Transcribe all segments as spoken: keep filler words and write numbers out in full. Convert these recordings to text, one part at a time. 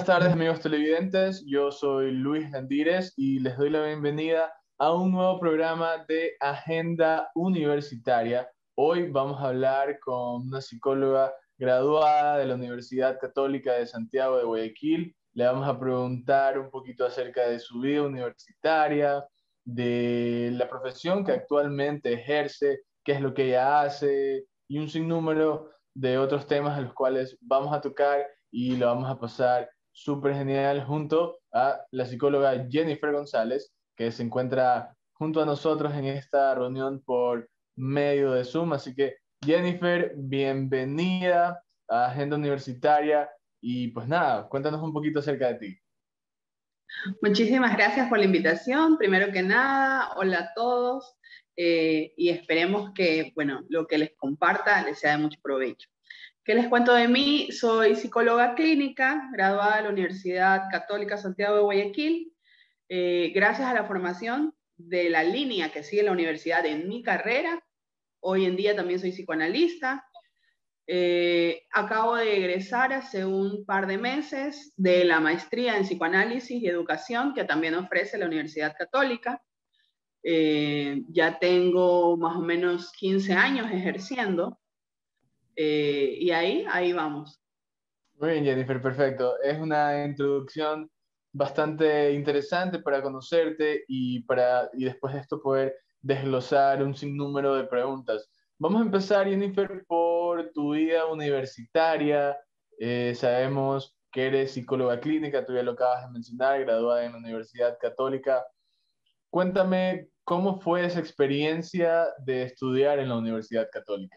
Buenas tardes, amigos televidentes. Yo soy Luis Landírez y les doy la bienvenida a un nuevo programa de Agenda Universitaria. Hoy vamos a hablar con una psicóloga graduada de la Universidad Católica de Santiago de Guayaquil. Le vamos a preguntar un poquito acerca de su vida universitaria, de la profesión que actualmente ejerce, qué es lo que ella hace y un sinnúmero de otros temas a los cuales vamos a tocar y lo vamos a pasar súper genial junto a la psicóloga Jennifer González, que se encuentra junto a nosotros en esta reunión por medio de Zoom. Así que, Jennifer, bienvenida a Agenda Universitaria y pues nada, cuéntanos un poquito acerca de ti. Muchísimas gracias por la invitación. Primero que nada, hola a todos eh, y esperemos que, bueno, lo que les comparta les sea de mucho provecho. ¿Qué les cuento de mí? Soy psicóloga clínica, graduada de la Universidad Católica Santiago de Guayaquil. Eh, gracias a la formación de la línea que sigue la universidad en mi carrera, hoy en día también soy psicoanalista. Eh, acabo de egresar hace un par de meses de la maestría en psicoanálisis y educación que también ofrece la Universidad Católica. Eh, ya tengo más o menos quince años ejerciendo. Eh, y ahí, ahí vamos. Muy bien, Jennifer, perfecto. Es una introducción bastante interesante para conocerte y, para, y después de esto poder desglosar un sinnúmero de preguntas. Vamos a empezar, Jennifer, por tu vida universitaria. Eh, sabemos que eres psicóloga clínica, tú ya lo acabas de mencionar, graduada en la Universidad Católica. Cuéntame cómo fue esa experiencia de estudiar en la Universidad Católica.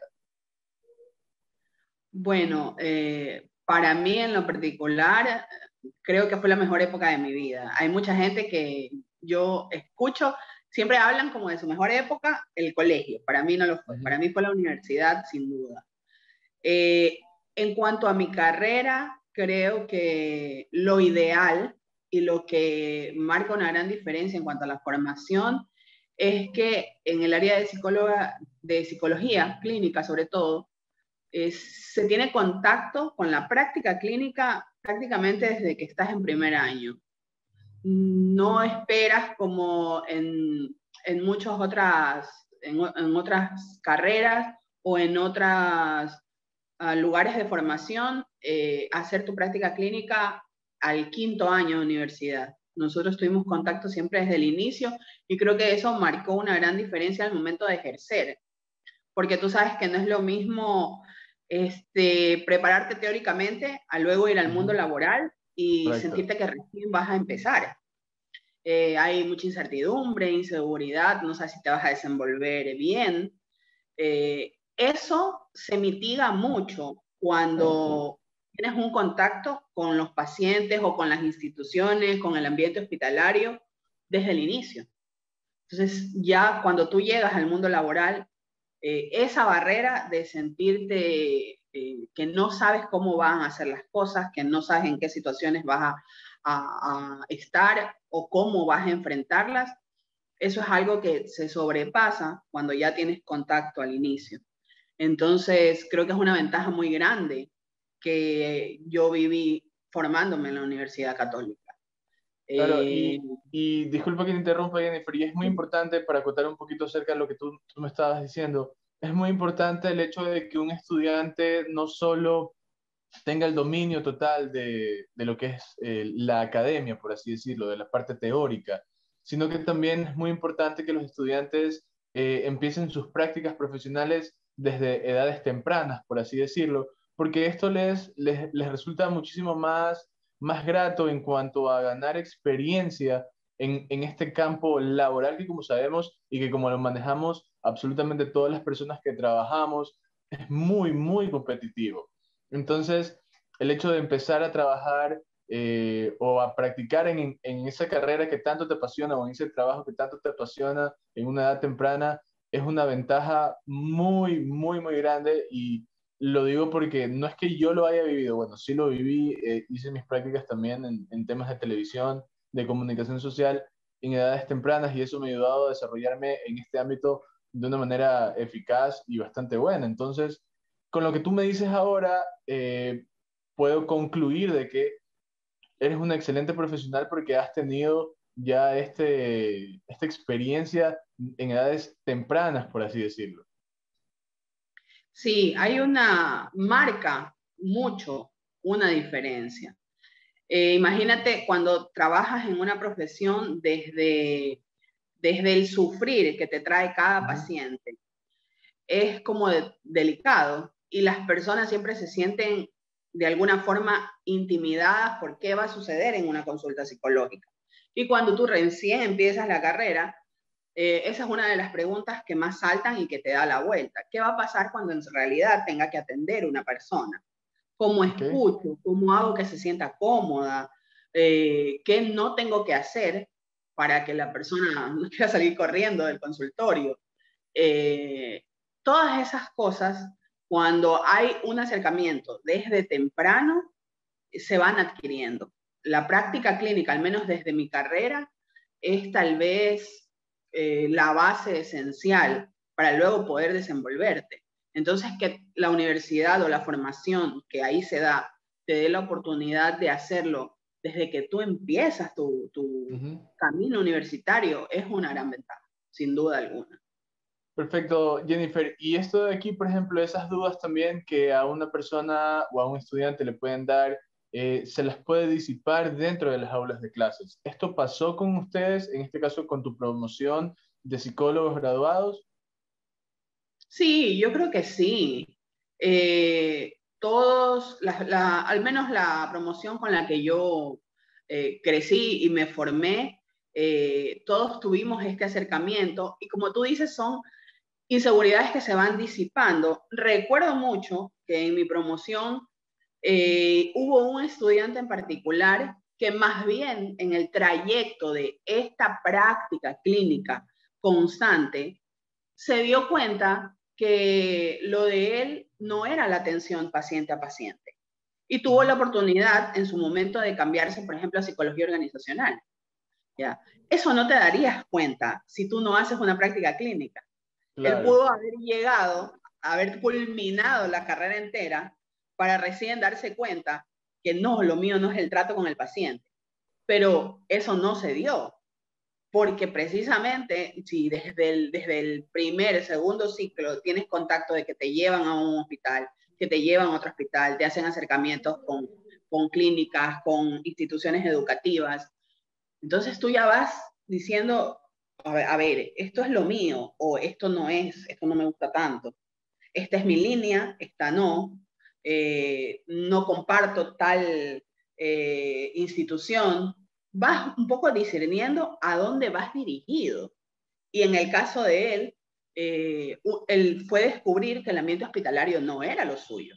Bueno, eh, para mí en lo particular, creo que fue la mejor época de mi vida. Hay mucha gente que yo escucho, siempre hablan como de su mejor época, el colegio. Para mí no lo fue. Para Ujú. mí fue la universidad, sin duda. Eh, en cuanto a mi carrera, creo que lo ideal y lo que marca una gran diferencia en cuanto a la formación es que en el área de, psicóloga, de psicología clínica, sobre todo, es, se tiene contacto con la práctica clínica prácticamente desde que estás en primer año. No esperas como en, en muchas otras, en, en otras carreras o en otros uh, lugares de formación, eh, hacer tu práctica clínica al quinto año de universidad. Nosotros tuvimos contacto siempre desde el inicio y creo que eso marcó una gran diferencia al momento de ejercer, porque tú sabes que no es lo mismo este, prepararte teóricamente a luego ir al mundo Ujú. laboral y Correcto. sentirte que recién vas a empezar. Eh, hay mucha incertidumbre, inseguridad, no sabes si te vas a desenvolver bien. Eh, eso se mitiga mucho cuando tienes un contacto con los pacientes o con las instituciones, con el ambiente hospitalario desde el inicio. Entonces, ya cuando tú llegas al mundo laboral, eh, esa barrera de sentirte eh, que no sabes cómo van a hacer las cosas, que no sabes en qué situaciones vas a, a, a estar o cómo vas a enfrentarlas, eso es algo que se sobrepasa cuando ya tienes contacto al inicio. Entonces, creo que es una ventaja muy grande que yo viví formándome en la Universidad Católica. Claro, Eh, y, y disculpa que te interrumpa, Jennifer, y es muy importante para acotar un poquito acerca de lo que tú, tú me estabas diciendo, es muy importante el hecho de que un estudiante no solo tenga el dominio total de, de lo que es eh, la academia, por así decirlo, de la parte teórica, sino que también es muy importante que los estudiantes eh, empiecen sus prácticas profesionales desde edades tempranas, por así decirlo, porque esto les, les, les resulta muchísimo más, más grato en cuanto a ganar experiencia en, en este campo laboral que, como sabemos y que como lo manejamos absolutamente todas las personas que trabajamos, es muy, muy competitivo. Entonces, el hecho de empezar a trabajar eh, o a practicar en, en esa carrera que tanto te apasiona o en ese trabajo que tanto te apasiona en una edad temprana es una ventaja muy, muy, muy grande, y lo digo porque no es que yo lo haya vivido, bueno, sí lo viví, eh, hice mis prácticas también en, en temas de televisión, de comunicación social en edades tempranas, y eso me ha ayudado a desarrollarme en este ámbito de una manera eficaz y bastante buena. Entonces, con lo que tú me dices ahora, eh, puedo concluir de que eres una excelente profesional porque has tenido ya este, esta experiencia en edades tempranas, por así decirlo. Sí, hay una marca mucho, una diferencia. Eh, imagínate cuando trabajas en una profesión desde, desde el sufrir que te trae cada Ujú. paciente. Es como de, delicado y las personas siempre se sienten de alguna forma intimidadas por qué va a suceder en una consulta psicológica. Y cuando tú recién empiezas la carrera, eh, esa es una de las preguntas que más saltan y que te da la vuelta. ¿Qué va a pasar cuando en realidad tenga que atender una persona? ¿Cómo Ok, escucho? ¿Cómo hago que se sienta cómoda? Eh, ¿Qué no tengo que hacer para que la persona no quiera salir corriendo del consultorio? Eh, Todas esas cosas, cuando hay un acercamiento desde temprano, se van adquiriendo. La práctica clínica, al menos desde mi carrera, es tal vez eh, la base esencial para luego poder desenvolverte. Entonces, que la universidad o la formación que ahí se da te dé la oportunidad de hacerlo desde que tú empiezas tu, tu ujú. camino universitario es una gran ventaja, sin duda alguna. Perfecto, Jennifer. Y esto de aquí, por ejemplo, esas dudas también que a una persona o a un estudiante le pueden dar, eh, se las puede disipar dentro de las aulas de clases. ¿Esto pasó con ustedes, en este caso con tu promoción de psicólogos graduados? Sí, yo creo que sí. Eh, todos, la, la, al menos la promoción con la que yo eh, crecí y me formé, eh, todos tuvimos este acercamiento y como tú dices, son inseguridades que se van disipando. Recuerdo mucho que en mi promoción eh, hubo un estudiante en particular que más bien en el trayecto de esta práctica clínica constante, se dio cuenta que lo de él no era la atención paciente a paciente. Y tuvo Ujú. la oportunidad en su momento de cambiarse, por ejemplo, a psicología organizacional. ¿Ya? Eso no te darías cuenta si tú no haces una práctica clínica. Él Claro, pudo haber llegado, haber culminado la carrera entera para recién darse cuenta que no, lo mío no es el trato con el paciente. Pero eso no se dio, porque precisamente si desde el, desde el primer, segundo ciclo tienes contacto de que te llevan a un hospital, que te llevan a otro hospital, te hacen acercamientos con, con clínicas, con instituciones educativas, entonces tú ya vas diciendo, a ver, a ver, esto es lo mío, o esto no es, esto no me gusta tanto, esta es mi línea, esta no, eh, no comparto tal eh, institución, vas un poco discerniendo a dónde vas dirigido. Y en el caso de él, eh, él fue descubrir que el ambiente hospitalario no era lo suyo.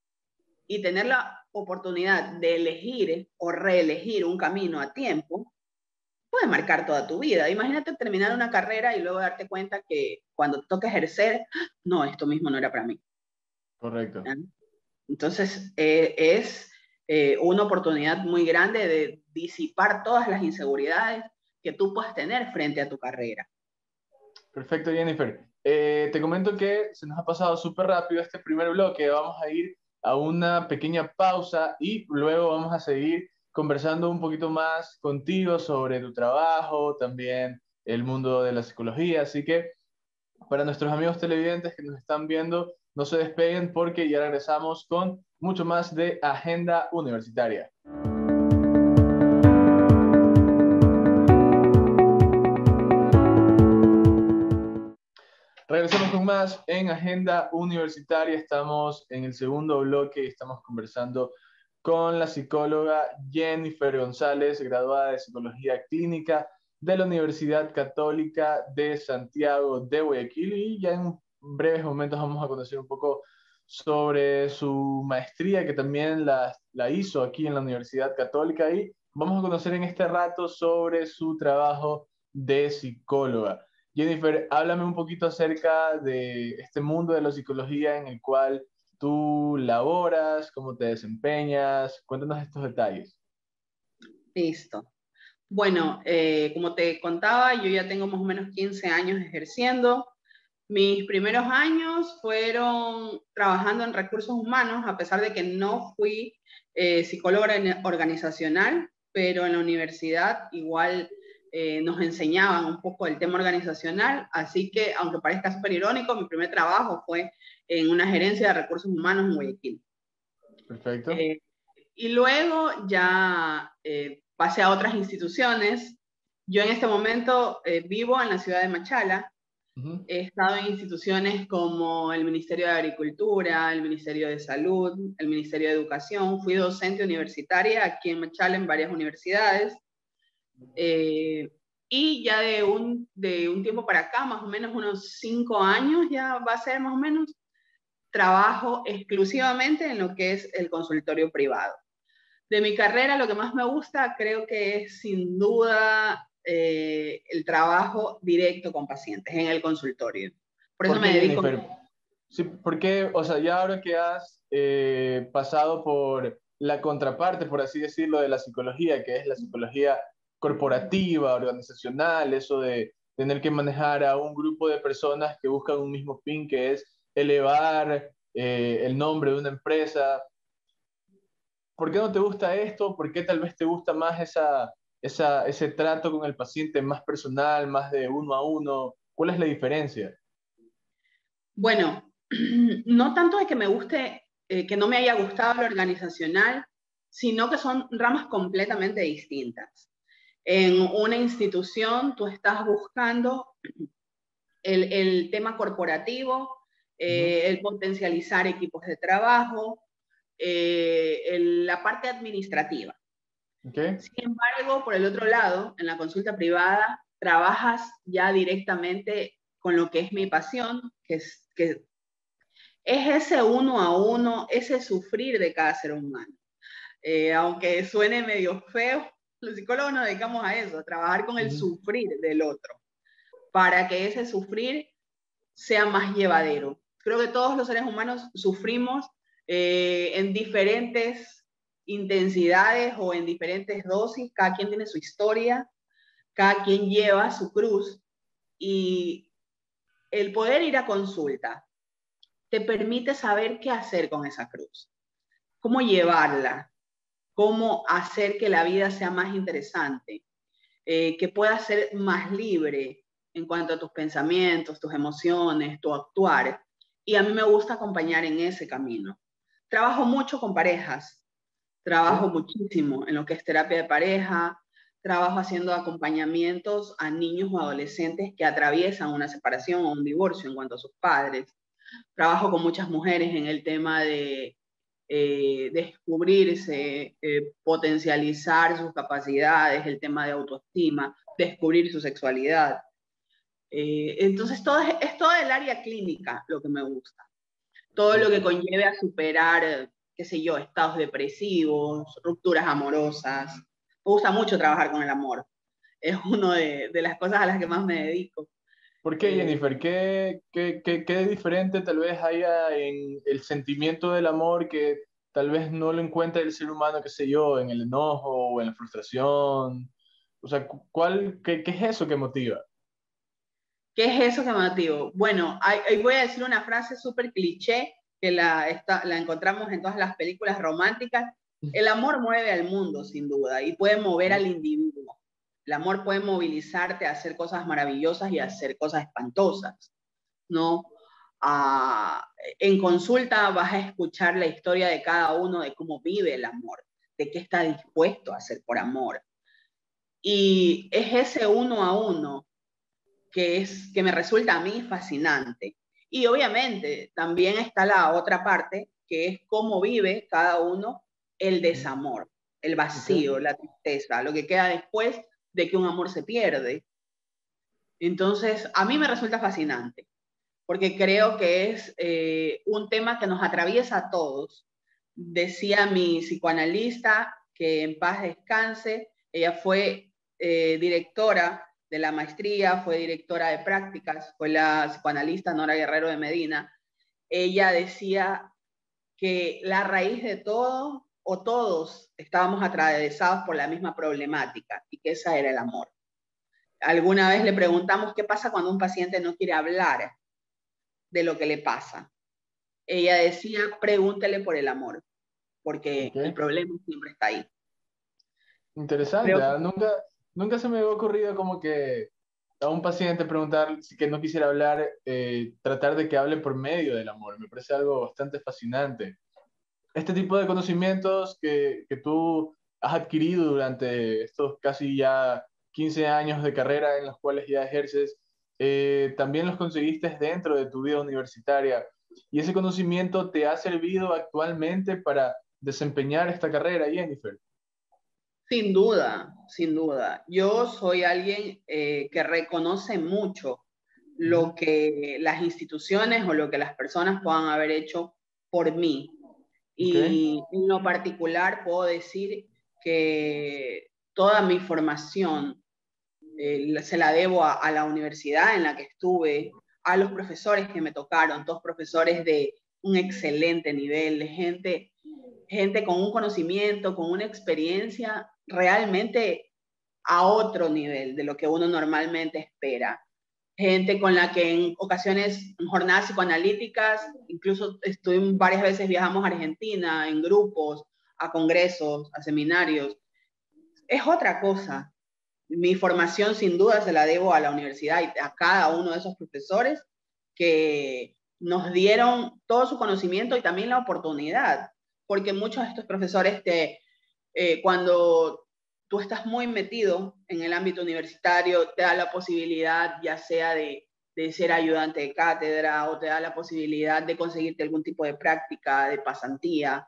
Y tener la oportunidad de elegir o reelegir un camino a tiempo puede marcar toda tu vida. Imagínate terminar una carrera y luego darte cuenta que cuando toca ejercer, no, esto mismo no era para mí. correcto. ¿Ya? Entonces, eh, es eh, una oportunidad muy grande de disipar todas las inseguridades que tú puedas tener frente a tu carrera. Perfecto, Jennifer. Eh, te comento que se nos ha pasado súper rápido este primer bloque. Vamos a ir a una pequeña pausa y luego vamos a seguir conversando un poquito más contigo sobre tu trabajo, también el mundo de la psicología. Así que para nuestros amigos televidentes que nos están viendo, no se despeguen porque ya regresamos con mucho más de Agenda Universitaria. Regresamos con más en Agenda Universitaria. Estamos en el segundo bloque y estamos conversando con la psicóloga Jennifer González, graduada de Psicología Clínica de la Universidad Católica de Santiago de Guayaquil. Y ya en breves momentos vamos a conocer un poco sobre su maestría, que también la, la hizo aquí en la Universidad Católica. Y vamos a conocer en este rato sobre su trabajo de psicóloga. Jennifer, háblame un poquito acerca de este mundo de la psicología en el cual tú laboras, cómo te desempeñas. Cuéntanos estos detalles. Listo. Bueno, eh, como te contaba, yo ya tengo más o menos quince años ejerciendo. Mis primeros años fueron trabajando en recursos humanos, a pesar de que no fui eh, psicóloga organizacional, pero en la universidad igual eh, nos enseñaban un poco el tema organizacional, así que, aunque parezca súper irónico, mi primer trabajo fue en una gerencia de recursos humanos en Guayaquil. Perfecto. Eh, y luego ya eh, pasé a otras instituciones. Yo en este momento eh, vivo en la ciudad de Machala. Uh-huh. He estado en instituciones como el Ministerio de Agricultura, el Ministerio de Salud, el Ministerio de Educación. Fui docente universitaria aquí en Machala en varias universidades. Eh, y ya de un, de un tiempo para acá, más o menos unos cinco años, ya va a ser más o menos, trabajo exclusivamente en lo que es el consultorio privado. De mi carrera, lo que más me gusta creo que es sin duda eh, el trabajo directo con pacientes en el consultorio. Por eso ¿Por me qué, dedico... Jennifer? Sí, porque, o sea, ya ahora que has eh, pasado por la contraparte, por así decirlo, de la psicología, que es la psicología corporativa, organizacional, eso de tener que manejar a un grupo de personas que buscan un mismo fin, que es elevar eh, el nombre de una empresa. ¿Por qué no te gusta esto? ¿Por qué tal vez te gusta más esa, esa, ese trato con el paciente más personal, más de uno a uno? ¿Cuál es la diferencia? Bueno, no tanto de que me guste, eh, que no me haya gustado lo organizacional, sino que son ramas completamente distintas. En una institución tú estás buscando el, el tema corporativo, eh, uh-huh. el potencializar equipos de trabajo, eh, el, la parte administrativa. Okay. Sin embargo, por el otro lado, en la consulta privada, trabajas ya directamente con lo que es mi pasión, que es, que es ese uno a uno, ese sufrir de cada ser humano. Eh, aunque suene medio feo, los psicólogos nos dedicamos a eso, a trabajar con el uh-huh. sufrir del otro, para que ese sufrir sea más llevadero. Creo que todos los seres humanos sufrimos eh, en diferentes intensidades o en diferentes dosis, cada quien tiene su historia, cada quien lleva su cruz, y el poder ir a consulta te permite saber qué hacer con esa cruz, cómo llevarla, cómo hacer que la vida sea más interesante, eh, que puedas ser más libre en cuanto a tus pensamientos, tus emociones, tu actuar. Y a mí me gusta acompañar en ese camino. Trabajo mucho con parejas, trabajo ¿sí? muchísimo en lo que es terapia de pareja, trabajo haciendo acompañamientos a niños o adolescentes que atraviesan una separación o un divorcio en cuanto a sus padres. Trabajo con muchas mujeres en el tema de eh, descubrirse, eh, potencializar sus capacidades, el tema de autoestima, descubrir su sexualidad. Eh, entonces, todo es, es todo el área clínica lo que me gusta. Todo lo que conlleve a superar, qué sé yo, estados depresivos, rupturas amorosas. Me gusta mucho trabajar con el amor. Es una de, de las cosas a las que más me dedico. ¿Por qué, Jennifer? ¿Qué, qué, qué, qué diferente tal vez haya en el sentimiento del amor que tal vez no lo encuentra el ser humano, qué sé yo, en el enojo o en la frustración? O sea, ¿cuál, qué, qué es eso que motiva? ¿Qué es eso que motiva? Bueno, ahí, ahí voy a decir una frase súper cliché que la, está, la encontramos en todas las películas románticas. El amor mueve al mundo, sin duda, y puede mover al individuo. El amor puede movilizarte a hacer cosas maravillosas y a hacer cosas espantosas, ¿no? Ah, en consulta vas a escuchar la historia de cada uno, de cómo vive el amor, de qué está dispuesto a hacer por amor. Y es ese uno a uno que, es, que me resulta a mí fascinante. Y obviamente también está la otra parte, que es cómo vive cada uno el desamor, el vacío, okay. la tristeza, lo que queda después de que un amor se pierde. Entonces, a mí me resulta fascinante, porque creo que es eh, un tema que nos atraviesa a todos. Decía mi psicoanalista, que en paz descanse, ella fue eh, directora de la maestría, fue directora de prácticas, fue la psicoanalista Nora Guerrero de Medina. Ella decía que la raíz de todo, o todos, estábamos atravesados por la misma problemática, y que esa era el amor. Alguna vez le preguntamos qué pasa cuando un paciente no quiere hablar de lo que le pasa. Ella decía, pregúntele por el amor. porque el Ok. problema siempre está ahí. Interesante, Creo que ¿ah? Nunca, nunca se me había ocurrido como que a un paciente preguntar si que no quisiera hablar, eh, tratar de que hable por medio del amor. Me parece algo bastante fascinante. Este tipo de conocimientos que, que tú has adquirido durante estos casi ya quince años de carrera en los cuales ya ejerces, eh, también los conseguiste dentro de tu vida universitaria. ¿Y ese conocimiento te ha servido actualmente para desempeñar esta carrera, Jennifer? sin duda, sin duda. Yo soy alguien eh, que reconoce mucho Ujú. lo que las instituciones o lo que las personas puedan haber hecho por mí. Ok, Y en lo particular puedo decir que toda mi formación eh, se la debo a, a la universidad en la que estuve, a los profesores que me tocaron, todos profesores de un excelente nivel, de gente, gente con un conocimiento, con una experiencia realmente a otro nivel de lo que uno normalmente espera. Gente con la que en ocasiones, en jornadas psicoanalíticas, incluso estuve varias veces, viajamos a Argentina en grupos, a congresos, a seminarios. Es otra cosa. Mi formación sin duda se la debo a la universidad y a cada uno de esos profesores que nos dieron todo su conocimiento y también la oportunidad, porque muchos de estos profesores te, eh, cuando tú estás muy metido en el ámbito universitario, te da la posibilidad ya sea de, de ser ayudante de cátedra o te da la posibilidad de conseguirte algún tipo de práctica, de pasantía.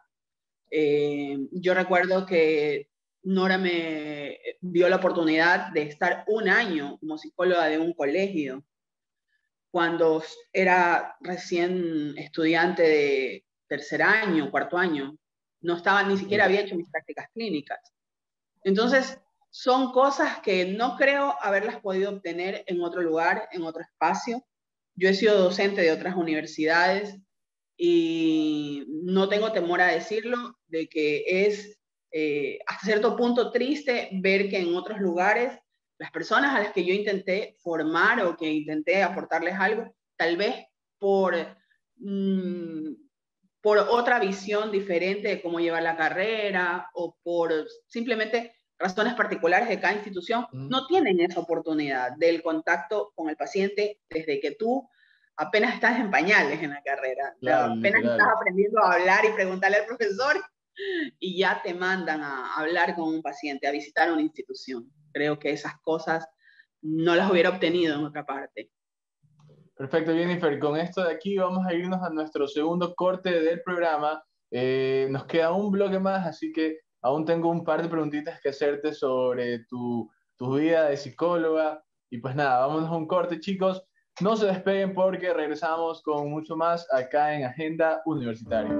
Eh, yo recuerdo que Nora me dio la oportunidad de estar un año como psicóloga de un colegio cuando era recién estudiante de tercer año, cuarto año. No estaba, ni siquiera ok. había hecho mis prácticas clínicas. Entonces, son cosas que no creo haberlas podido obtener en otro lugar, en otro espacio. Yo he sido docente de otras universidades y no tengo temor a decirlo, de que es eh, hasta cierto punto triste ver que en otros lugares las personas a las que yo intenté formar o que intenté aportarles algo, tal vez por, mmm, por otra visión diferente de cómo llevar la carrera o por simplemente razones particulares de cada institución, Mm. no tienen esa oportunidad del contacto con el paciente desde que tú apenas estás en pañales en la carrera, o sea, Claro, apenas estás literal. aprendiendo a hablar y preguntarle al profesor y ya te mandan a hablar con un paciente, a visitar una institución. Creo que esas cosas no las hubiera obtenido en otra parte. Perfecto, Jennifer. Con esto de aquí vamos a irnos a nuestro segundo corte del programa. Eh, nos queda un bloque más, así que aún tengo un par de preguntitas que hacerte sobre tu, tu vida de psicóloga. Y pues nada, vámonos a un corte, chicos. No se despeguen porque regresamos con mucho más acá en Agenda Universitaria.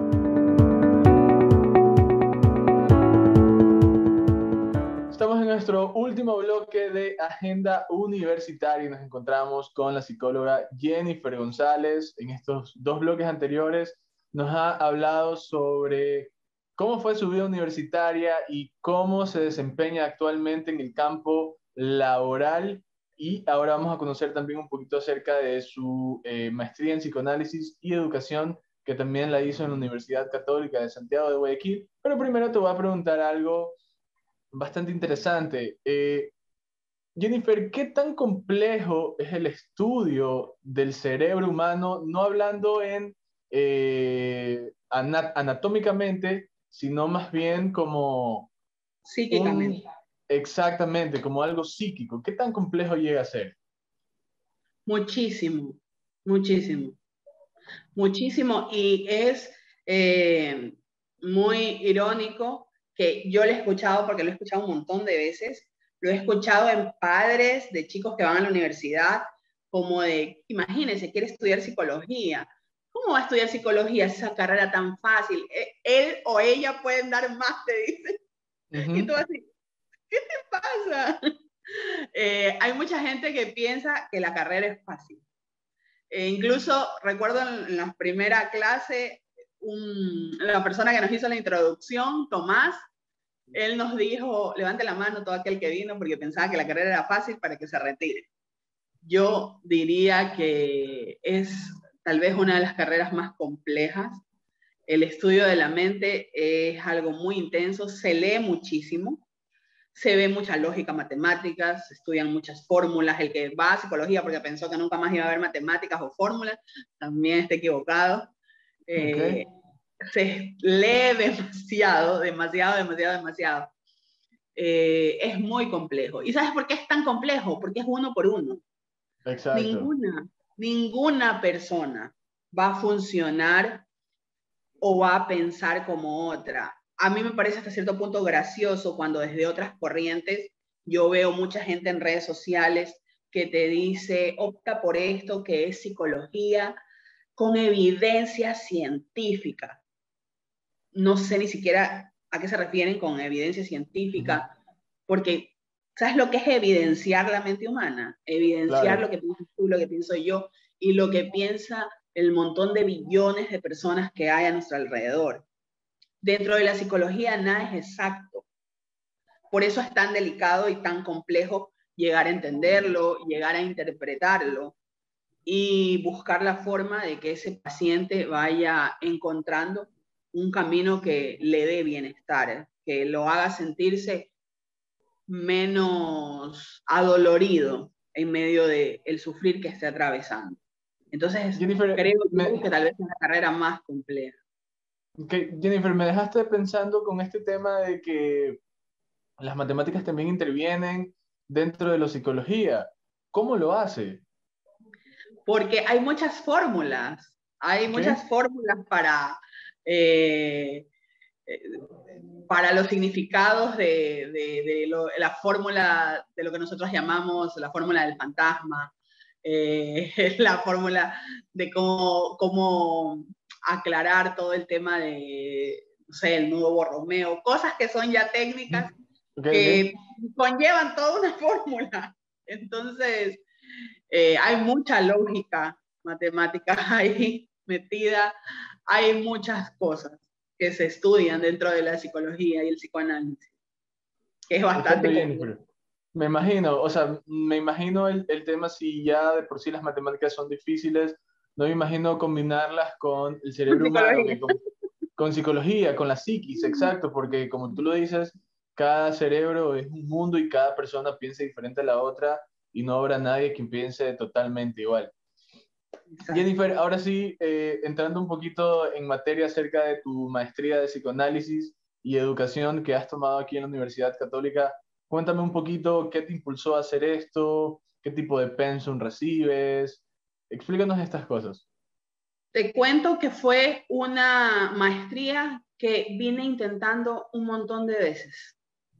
Estamos en nuestro último bloque de Agenda Universitaria y nos encontramos con la psicóloga Jennifer González. En estos dos bloques anteriores nos ha hablado sobre cómo fue su vida universitaria y cómo se desempeña actualmente en el campo laboral. Y ahora vamos a conocer también un poquito acerca de su eh, maestría en psicoanálisis y educación, que también la hizo en la Universidad Católica de Santiago de Guayaquil. Pero primero te voy a preguntar algo bastante interesante. Eh, Jennifer, ¿qué tan complejo es el estudio del cerebro humano, no hablando en eh, ana- anatómicamente, sino más bien como un, Psíquicamente. exactamente, como algo psíquico? ¿Qué tan complejo llega a ser? Muchísimo, muchísimo, muchísimo. Y es eh, muy irónico que yo lo he escuchado, porque lo he escuchado un montón de veces, lo he escuchado en padres de chicos que van a la universidad, como de, imagínense, quiere estudiar psicología. ¿Cómo va a estudiar psicología esa carrera tan fácil? E- Él o ella pueden dar más, te dicen. Y Ujú. tú así, ¿qué pasa? Eh, hay mucha gente que piensa que la carrera es fácil. E incluso recuerdo en, en la primera clase, un, la persona que nos hizo la introducción, Tomás, él nos dijo, levante la mano todo aquel que vino porque pensaba que la carrera era fácil para que se retire. Yo diría que es tal vez una de las carreras más complejas. el estudio de la mente es algo muy intenso, se lee muchísimo, se ve mucha lógica, matemáticas, se estudian muchas fórmulas. El que va a psicología porque pensó que nunca más iba a haber matemáticas o fórmulas, también está equivocado. Eh, Okay. Se lee demasiado, demasiado, demasiado, demasiado. Eh, es muy complejo. ¿Y sabes por qué es tan complejo? Porque es uno por uno. Exacto. Ninguna, ninguna persona va a funcionar o va a pensar como otra. A mí me parece hasta cierto punto gracioso cuando desde otras corrientes yo veo mucha gente en redes sociales que te dice, opta por esto que es psicología con evidencia científica. No sé ni siquiera a qué se refieren con evidencia Ujú. científica, porque ¿sabes lo que es evidenciar la mente humana? Evidenciar lo Claro. que piensas tú, lo que pienso yo y lo que piensa el montón de billones de personas que hay a nuestro alrededor. Dentro de la psicología nada es exacto. Por eso es tan delicado y tan complejo llegar a entenderlo, llegar a interpretarlo y buscar la forma de que ese paciente vaya encontrando un camino que le dé bienestar, que lo haga sentirse menos adolorido en medio del sufrir que esté atravesando. Entonces, Jennifer, creo yo me, que tal vez es una carrera más compleja. que- Jennifer, me dejaste pensando con este tema de que las matemáticas también intervienen dentro de la psicología. ¿Cómo lo hace? Porque hay muchas fórmulas, hay ¿Qué? muchas fórmulas para, eh, eh, para los significados de, de, de lo, la fórmula de lo que nosotros llamamos la fórmula del fantasma, eh, la fórmula de cómo, cómo aclarar todo el tema de, no sé, el nudo Borromeo, cosas que son ya técnicas Ok, ok. que conllevan toda una fórmula. Entonces, eh, hay mucha lógica matemática ahí metida, hay muchas cosas que se estudian dentro de la psicología y el psicoanálisis, que es Perfecto, bastante complejo. Jennifer. Me imagino, o sea, me imagino el, el tema si ya de por sí las matemáticas son difíciles, no me imagino combinarlas con el cerebro humano, Psicología. que con, con psicología, con la psiquis, exacto, porque como tú lo dices, cada cerebro es un mundo y cada persona piensa diferente a la otra y no habrá nadie quien piense totalmente igual. Exacto. Jennifer, ahora sí, eh, entrando un poquito en materia acerca de tu maestría de psicoanálisis y educación que has tomado aquí en la Universidad Católica, cuéntame un poquito qué te impulsó a hacer esto, qué tipo de pensum recibes, explícanos estas cosas. Te cuento que fue una maestría que vine intentando un montón de veces.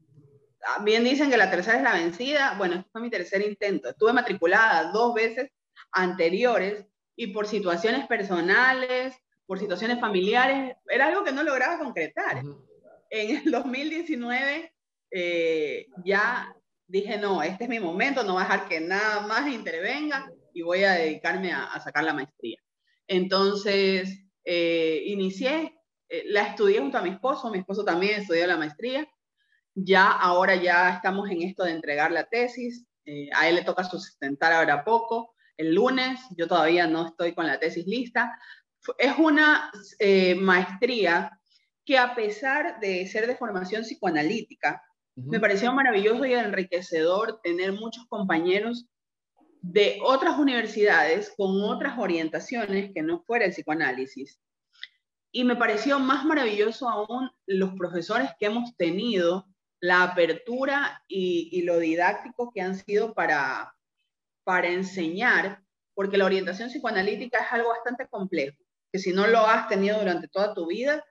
Bien dicen que la tercera es la vencida. Bueno, este fue mi tercer intento. Estuve matriculada dos veces anteriores y por situaciones personales, por situaciones familiares, era algo que no lograba concretar. Ujú. En el dos mil diecinueve eh, ya dije, no, este es mi momento, no voy a dejar que nada más intervenga y voy a dedicarme a, a sacar la maestría. Entonces, eh, inicié, eh, la estudié junto a mi esposo, mi esposo también estudió la maestría. Ya ahora ya estamos en esto de entregar la tesis, eh, a él le toca sustentar ahora poco, el lunes, yo todavía no estoy con la tesis lista. Es una eh, maestría que a pesar de ser de formación psicoanalítica, me Ujú. pareció maravilloso y enriquecedor tener muchos compañeros de otras universidades con otras orientaciones que no fuera el psicoanálisis. Y me pareció más maravilloso aún los profesores que hemos tenido, la apertura y, y lo didáctico que han sido para, para enseñar, porque la orientación psicoanalítica es algo bastante complejo, que si no lo has tenido durante toda tu vida,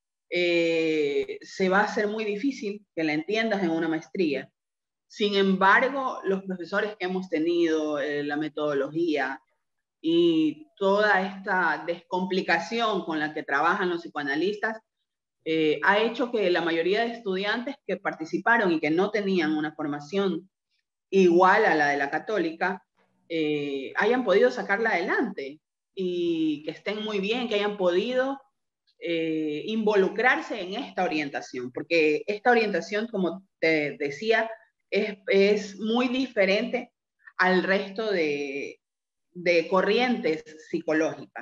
eh, se va a hacer muy difícil que la entiendas en una maestría. Sin embargo, los profesores que hemos tenido, eh, la metodología, y toda esta descomplicación con la que trabajan los psicoanalistas eh, ha hecho que la mayoría de estudiantes que participaron y que no tenían una formación igual a la de la católica eh, hayan podido sacarla adelante y que estén muy bien, que hayan podido eh, involucrarse en esta orientación, porque esta orientación, como te decía, es, es muy diferente al resto de, de corrientes psicológicas.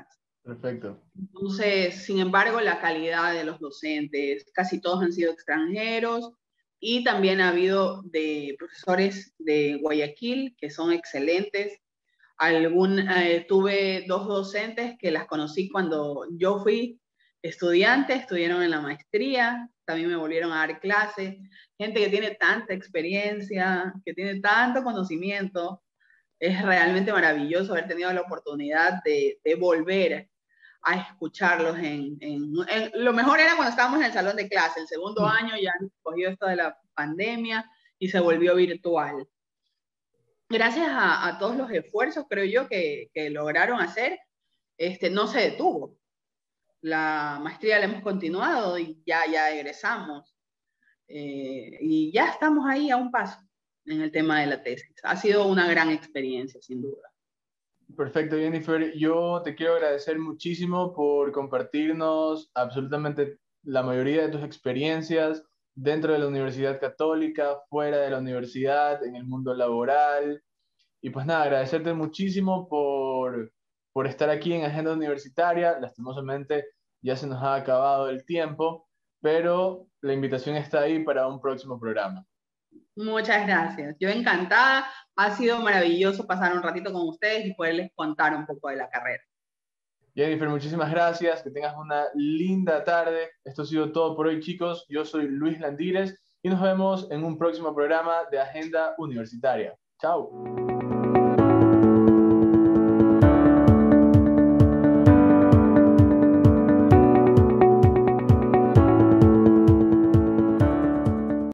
Perfecto. Entonces, sin embargo, la calidad de los docentes, casi todos han sido extranjeros y también ha habido de profesores de Guayaquil que son excelentes. Algún, eh, tuve dos docentes que las conocí cuando yo fui estudiante, estudiaron en la maestría, también me volvieron a dar clases, gente que tiene tanta experiencia, que tiene tanto conocimiento. Es realmente maravilloso haber tenido la oportunidad de, de volver a escucharlos. En, en, en, lo mejor era cuando estábamos en el salón de clase, el segundo año ya cogió esto de la pandemia y se volvió virtual. Gracias a, a todos los esfuerzos, creo yo, que, que lograron hacer, este, no se detuvo. La maestría la hemos continuado y ya, ya egresamos. Eh, y ya estamos ahí a un paso en el tema de la tesis. Ha sido una gran experiencia, sin duda. Perfecto, Jennifer. Yo te quiero agradecer muchísimo por compartirnos absolutamente la mayoría de tus experiencias dentro de la Universidad Católica, fuera de la universidad, en el mundo laboral. Y pues nada, agradecerte muchísimo por, por estar aquí en Agenda Universitaria. Lastimosamente ya se nos ha acabado el tiempo, pero la invitación está ahí para un próximo programa. Muchas gracias. Yo encantada. Ha sido maravilloso pasar un ratito con ustedes y poderles contar un poco de la carrera. Jennifer, muchísimas gracias. Que tengas una linda tarde. Esto ha sido todo por hoy, chicos. Yo soy Luis Landírez y nos vemos en un próximo programa de Agenda Universitaria. Chao.